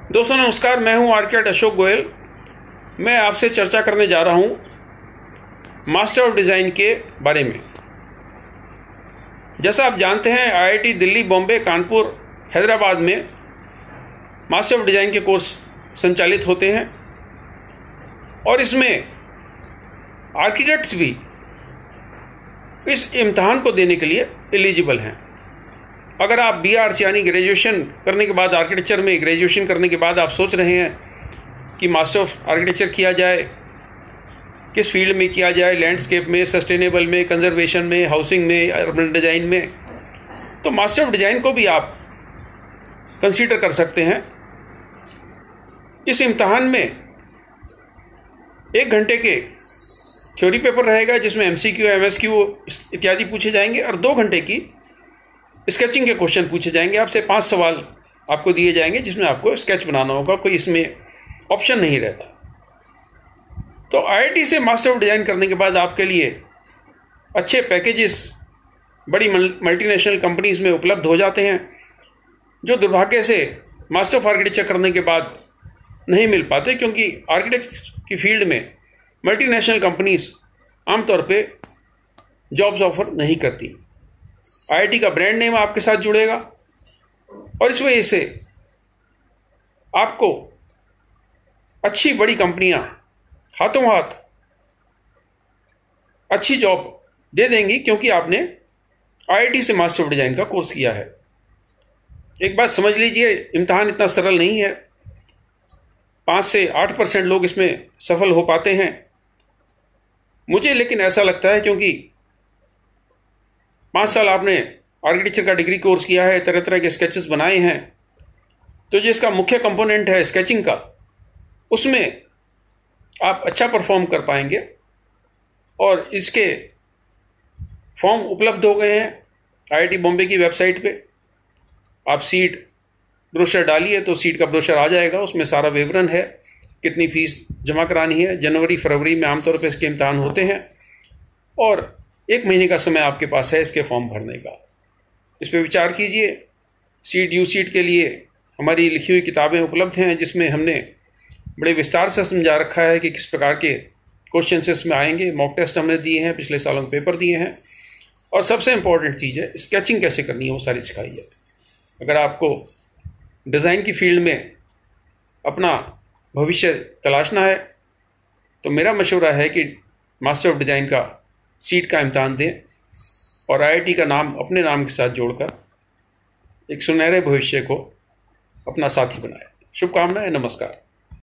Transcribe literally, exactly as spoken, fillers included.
दोस्तों नमस्कार, मैं हूं आर्किटेक्ट अशोक गोयल। मैं आपसे चर्चा करने जा रहा हूं मास्टर ऑफ डिज़ाइन के बारे में। जैसा आप जानते हैं, आईआईटी दिल्ली, बॉम्बे, कानपुर, हैदराबाद में मास्टर ऑफ डिज़ाइन के कोर्स संचालित होते हैं और इसमें आर्किटेक्ट्स भी इस इम्तहान को देने के लिए एलिजिबल हैं। अगर आप बी आर यानी ग्रेजुएशन करने के बाद, आर्किटेक्चर में ग्रेजुएशन करने के बाद आप सोच रहे हैं कि मास्टर ऑफ आर्किटेक्चर किया जाए, किस फील्ड में किया जाए, लैंडस्केप में, सस्टेनेबल में, कंजर्वेशन में, हाउसिंग में, अर्बन डिज़ाइन में, तो मास्टर ऑफ डिज़ाइन को भी आप कंसीडर कर सकते हैं। इस इम्तहान में एक घंटे के थ्योरी पेपर रहेगा जिसमें M C Q, M S Q इत्यादि पूछे जाएंगे और दो घंटे की स्केचिंग के क्वेश्चन पूछे जाएंगे। आपसे पांच सवाल आपको दिए जाएंगे जिसमें आपको स्केच बनाना होगा, कोई इसमें ऑप्शन नहीं रहता। तो आईआईटी से मास्टर ऑफ डिज़ाइन करने के बाद आपके लिए अच्छे पैकेजेस बड़ी मल्टीनेशनल कंपनीज में उपलब्ध हो जाते हैं, जो दुर्भाग्य से मास्टर ऑफ आर्किटेक्चर करने के बाद नहीं मिल पाते, क्योंकि आर्किटेक्ट की फील्ड में मल्टीनेशनल कंपनीज आमतौर पे जॉब्स ऑफर नहीं करती। आईआईटी का ब्रांड नेम आपके साथ जुड़ेगा और इस वजह से आपको अच्छी बड़ी कंपनियां हाथों हाथ अच्छी जॉब दे देंगी, क्योंकि आपने आईआईटी से मास्टर ऑफ डिज़ाइन का कोर्स किया है। एक बात समझ लीजिए, इम्तहान इतना सरल नहीं है। पाँच से आठ परसेंट लोग इसमें सफल हो पाते हैं। मुझे लेकिन ऐसा लगता है, क्योंकि पाँच साल आपने आर्किटेक्चर का डिग्री कोर्स किया है, तरह तरह के स्केचेस बनाए हैं, तो जो इसका मुख्य कंपोनेंट है स्केचिंग का, उसमें आप अच्छा परफॉर्म कर पाएंगे। और इसके फॉर्म उपलब्ध हो गए हैं आईआईटी बॉम्बे की वेबसाइट पे। आप सीट ब्रोशर डालिए तो सीट का ब्रोशर आ जाएगा, उसमें सारा विवरण है, कितनी फीस जमा करानी है। जनवरी फरवरी में आमतौर पर इसके इम्तहान होते हैं और एक महीने का समय आपके पास है इसके फॉर्म भरने का। इस पर विचार कीजिए। सीट यू सीट के लिए हमारी लिखी हुई किताबें उपलब्ध हैं, जिसमें हमने बड़े विस्तार से समझा रखा है कि किस प्रकार के क्वेश्चन इसमें आएंगे। मॉक टेस्ट हमने दिए हैं, पिछले सालों के पेपर दिए हैं, और सबसे इम्पॉर्टेंट चीज़ है स्केचिंग कैसे करनी है, वो सारी सिखाई है। अगर आपको डिज़ाइन की फील्ड में अपना भविष्य तलाशना है तो मेरा मशवरा है कि मास्टर ऑफ डिज़ाइन का सीट का इम्तहान दें और आईआईटी का नाम अपने नाम के साथ जोड़कर एक सुनहरे भविष्य को अपना साथी बनाएं। शुभकामनाएं। नमस्कार।